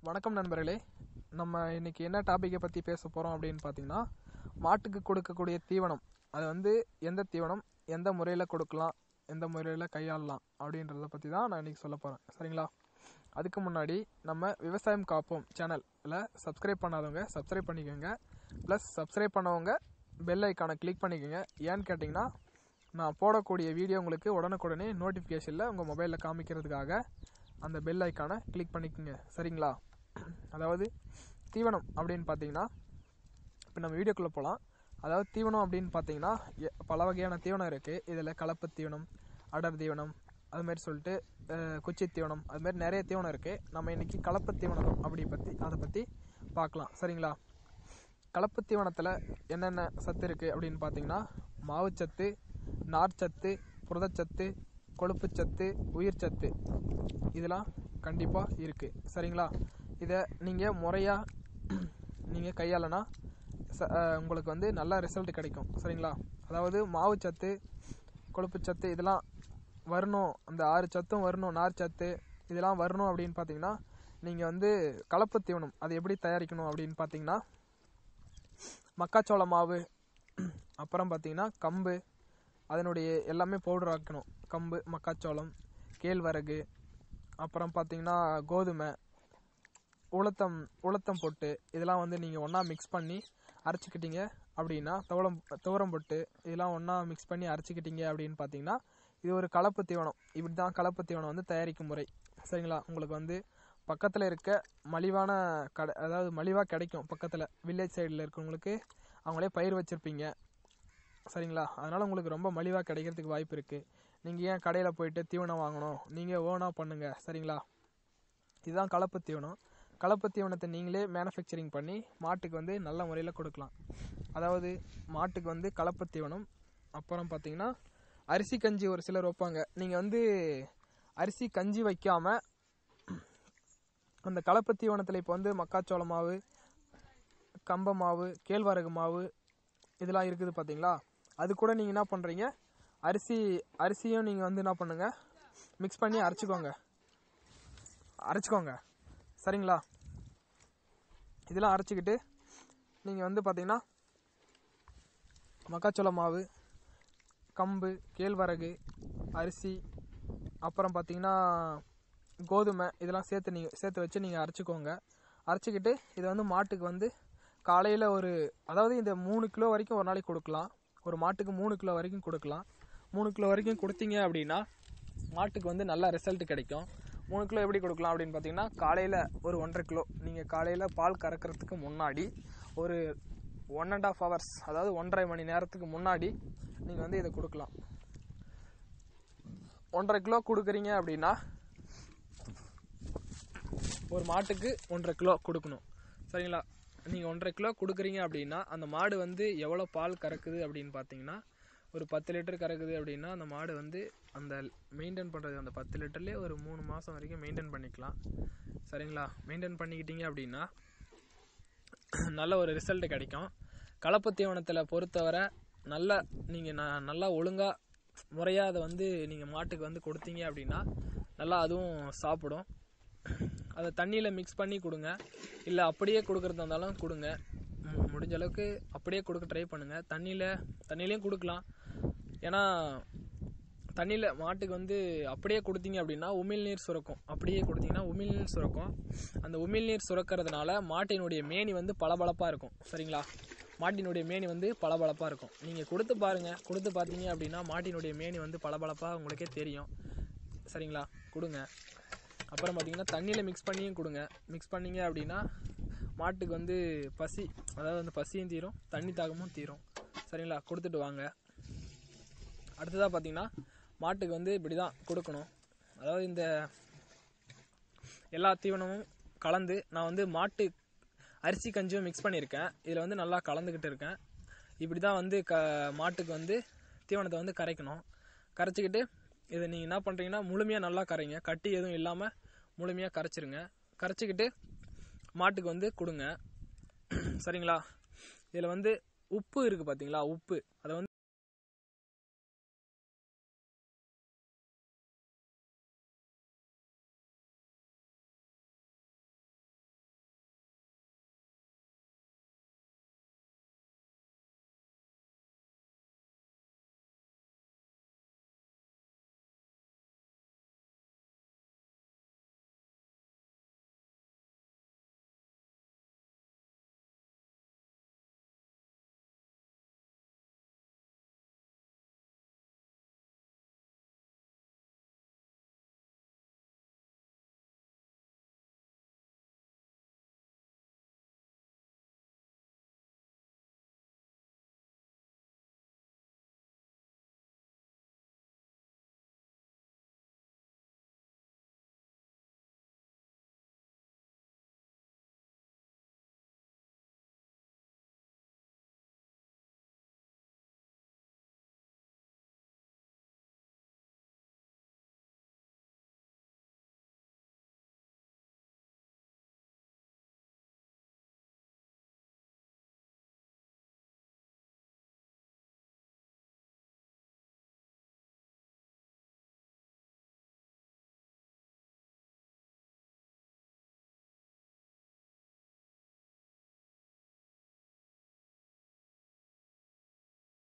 வணக்கம் நண்பர்களே. நம்ம இன்னைக்கு என்ன டாப்பிக்கை பற்றி பேச போகிறோம் அப்படின்னு பார்த்தீங்கன்னா, மாட்டுக்கு கொடுக்கக்கூடிய தீவனம். அது வந்து எந்த தீவனம் எந்த முறையில் கொடுக்கலாம், எந்த முறையில் கையாளலாம் அப்படின்றத பற்றி தான் நான் இன்றைக்கி சொல்ல போகிறேன். சரிங்களா? அதுக்கு முன்னாடி நம்ம விவசாயம் காப்போம் சேனலில் சப்ஸ்கிரைப் பண்ணாதவங்க சப்ஸ்கிரைப் பண்ணிக்கோங்க. ப்ளஸ் சப்ஸ்கிரைப் பண்ணவங்க பெல் ஐக்கானை கிளிக் பண்ணிக்கோங்க. ஏன்னு கேட்டிங்கன்னா, நான் போடக்கூடிய வீடியோ உங்களுக்கு உடனுக்குடனே நோட்டிஃபிகேஷனில் உங்கள் மொபைலில் காமிக்கிறதுக்காக அந்த பெல் ஐக்கானை கிளிக் பண்ணிக்கோங்க. சரிங்களா? அதாவது தீவனம் அப்படின்னு பார்த்தீங்கன்னா, இப்போ நம்ம வீடியோக்குள்ளே போகலாம். அதாவது தீவனம் அப்படின்னு பார்த்தீங்கன்னா பல வகையான தீவனம் இருக்குது. இதில் கலப்பு தீவனம், அடர் தீவனம், அதுமாரி சொல்லிட்டு குச்சி தீவனம், அதுமாரி நிறைய தீவனம் இருக்குது. நம்ம இன்றைக்கி கலப்பு தீவனம் அதை பற்றி பார்க்கலாம். சரிங்களா? கலப்பு தீவனத்தில் என்னென்ன சத்து இருக்குது அப்படின்னு பார்த்தீங்கன்னா, மாவுச்சத்து, நார்ச்சத்து, புரதச்சத்து, கொழுப்புச்சத்து, உயிர் சத்து இதெல்லாம் கண்டிப்பாக இருக்குது. சரிங்களா? இதை நீங்கள் முறையாக நீங்கள் கையாளனா உங்களுக்கு வந்து நல்ல ரிசல்ட் கிடைக்கும். சரிங்களா? அதாவது மாவுச்சத்து, கொழுப்புச்சத்து இதெல்லாம் வரணும், அந்த 6 சத்தும் வரணும், நார்ச்சத்து இதெல்லாம் வரணும் அப்படின்னு பார்த்தீங்கன்னா, நீங்கள் வந்து கலப்பு தீவனம் அது எப்படி தயாரிக்கணும் அப்படின்னு பார்த்தீங்கன்னா, மக்காச்சோள மாவு, அப்புறம் பார்த்தீங்கன்னா கம்பு, அதனுடைய எல்லாமே பவுடர் ஆக்கணும். கம்பு, மக்காச்சோளம், கேழ்வரகு, அப்புறம் பார்த்தீங்கன்னா கோதுமை, உளுத்தம் பொட்டு இதெல்லாம் வந்து நீங்கள் ஒன்றா மிக்ஸ் பண்ணி அரைச்சிக்கிட்டீங்க அப்படின்னா, துவரம் பொட்டு இதெல்லாம் ஒன்றா மிக்ஸ் பண்ணி அரைச்சிக்கிட்டீங்க அப்படின்னு பார்த்தீங்கன்னா, இது ஒரு கலப்பு தீவனம். இப்படி தான் கலப்பு தீவனம் வந்து தயாரிக்கும் முறை. சரிங்களா? உங்களுக்கு வந்து பக்கத்தில் இருக்க மலிவான கடை, அதாவது மலிவாக கிடைக்கும். பக்கத்தில் வில்லேஜ் சைடில் இருக்கவங்களுக்கு அவங்களே பயிர் வச்சுருப்பீங்க. சரிங்களா? அதனால் உங்களுக்கு ரொம்ப மலிவாக கிடைக்கிறதுக்கு வாய்ப்பு இருக்குது. நீங்கள் ஏன் கடையில் போயிட்டு தீவனம் வாங்கணும், நீங்கள் ஓனாக பண்ணுங்கள். சரிங்களா? இதுதான் கலப்பு தீவனம். கலப்பு தீவனத்தை நீங்களே மேனுஃபேக்சரிங் பண்ணி மாட்டுக்கு வந்து நல்ல முறையில் கொடுக்கலாம். அதாவது மாட்டுக்கு வந்து கலப்பு தீவனம். அப்புறம் பார்த்தீங்கன்னா அரிசி கஞ்சி ஒரு சிலர் வைப்பாங்க. நீங்கள் வந்து அரிசி கஞ்சி வைக்காமல் அந்த கலப்பு தீவனத்தில் இப்போ வந்து மக்காச்சோள மாவு, கம்ப மாவு, கேழ்வரகு மாவு இதெல்லாம் இருக்குது பார்த்தீங்களா? அது கூட நீங்கள் என்ன பண்ணுறீங்க, அரிசியும் நீங்கள் வந்து என்ன பண்ணுங்க, மிக்ஸ் பண்ணி அரைச்சிக்கோங்க. சரிங்களா? இதெல்லாம் அரைச்சிக்கிட்டு நீங்கள் வந்து பார்த்தீங்கன்னா மக்காச்சோள மாவு, கம்பு, கேழ்வரகு, அரிசி, அப்புறம் பார்த்தீங்கன்னா கோதுமை இதெல்லாம் சேர்த்து வச்சு நீங்கள் அரைச்சிக்கோங்க. அரைச்சிக்கிட்டு இதை வந்து மாட்டுக்கு வந்து காலையில் அதாவது இந்த 3 கிலோ வரைக்கும் ஒரு நாளைக்கு கொடுக்கலாம். ஒரு மாட்டுக்கு 3 கிலோ வரைக்கும் கொடுக்கலாம். 3 கிலோ வரைக்கும் கொடுத்தீங்க அப்படின்னா மாட்டுக்கு வந்து நல்ல ரிசல்ட் கிடைக்கும். 3 கிலோ எப்படி கொடுக்கலாம் அப்படின்னு பார்த்தீங்கன்னா, காலையில் ஒரு 1.5 கிலோ நீங்கள் காலையில் பால் கறக்கிறதுக்கு முன்னாடி ஒரு 1.5 hours, அதாவது 1.5 மணி நேரத்துக்கு முன்னாடி நீங்கள் வந்து இதை கொடுக்கலாம். 1.5 கிலோ கொடுக்குறீங்க அப்படின்னா ஒரு மாட்டுக்கு 1.5 கிலோ கொடுக்கணும். சரிங்களா? நீங்கள் 1.5 கிலோ கொடுக்குறீங்க அப்படின்னா அந்த மாடு வந்து எவ்வளோ பால் கறக்குது அப்படின்னு பார்த்தீங்கன்னா, ஒரு 10 லிட்டர் கறக்குது அப்படின்னா அந்த மாடு வந்து அந்த மெயின்டைன் பண்ணுறது அந்த 10 லிட்டர்லேயே ஒரு 3 மாதம் வரைக்கும் மெயின்டைன் பண்ணிக்கலாம். சரிங்களா? மெயின்டைன் பண்ணிக்கிட்டீங்க அப்படின்னா நல்ல ஒரு ரிசல்ட் கிடைக்கும். கலப்பு தீவனத்தில் பொறுத்தவரை நல்லா ஒழுங்காக முறையாக அதை வந்து நீங்கள் மாட்டுக்கு வந்து கொடுத்தீங்க அப்படின்னா நல்லா அதுவும் சாப்பிடும். அதை தண்ணியில் மிக்ஸ் பண்ணி கொடுங்க, இல்லை அப்படியே கொடுக்குறதா இருந்தாலும் கொடுங்க. முடிஞ்ச அளவுக்கு அப்படியே கொடுக்க ட்ரை பண்ணுங்கள். தண்ணியிலையும் கொடுக்கலாம். ஏன்னா தண்ணியில் மாட்டுக்கு வந்து அப்படியே கொடுத்தீங்க அப்படின்னா உமிழ்நீர் சுரக்கும். அப்படியே கொடுத்தீங்கன்னா உமிழ்நீர் சுரக்கும். அந்த உமிழ்நீர் சுரக்கிறதுனால மாட்டினுடைய மேனி வந்து பளபளப்பாக இருக்கும். சரிங்களா? மாட்டினுடைய மேனி வந்து பளபளப்பாக இருக்கும். நீங்கள் கொடுத்து பாருங்கள். கொடுத்து பார்த்தீங்க அப்படின்னா மாட்டினுடைய மேனி வந்து பளபளப்பாக உங்களுக்கே தெரியும். சரிங்களா? கொடுங்க. அப்புறம் பார்த்தீங்கன்னா தண்ணியில் மிக்ஸ் பண்ணியும் கொடுங்க. மிக்ஸ் பண்ணிங்க அப்படின்னா மாட்டுக்கு வந்து அதாவது அந்த பசியும் தீரும், தண்ணி தாகமும் தீரும். சரிங்களா? கொடுத்துட்டு வாங்க. அடுத்ததாக பார்த்தீங்கன்னா மாட்டுக்கு வந்து இப்படி தான் கொடுக்கணும். அதாவது இந்த எல்லா தீவனமும் கலந்து நான் வந்து மாட்டு அரிசி கஞ்சியும் மிக்ஸ் பண்ணியிருக்கேன். இதில் வந்து நல்லா கலந்துக்கிட்டு இருக்கேன். இப்படி தான் வந்து மாட்டுக்கு வந்து தீவனத்தை வந்து கரைக்கணும். கரைச்சிக்கிட்டு இதை நீங்கள் என்ன பண்ணுறீங்கன்னா முழுமையாக நல்லா கரைங்க. கட்டி எதுவும் இல்லாமல் முழுமையாக கரைச்சிருங்க. கரைச்சிக்கிட்டு மாட்டுக்கு வந்து கொடுங்க. சரிங்களா? இதில் வந்து உப்பு இருக்குது பார்த்தீங்களா? உப்பு அதை வந்து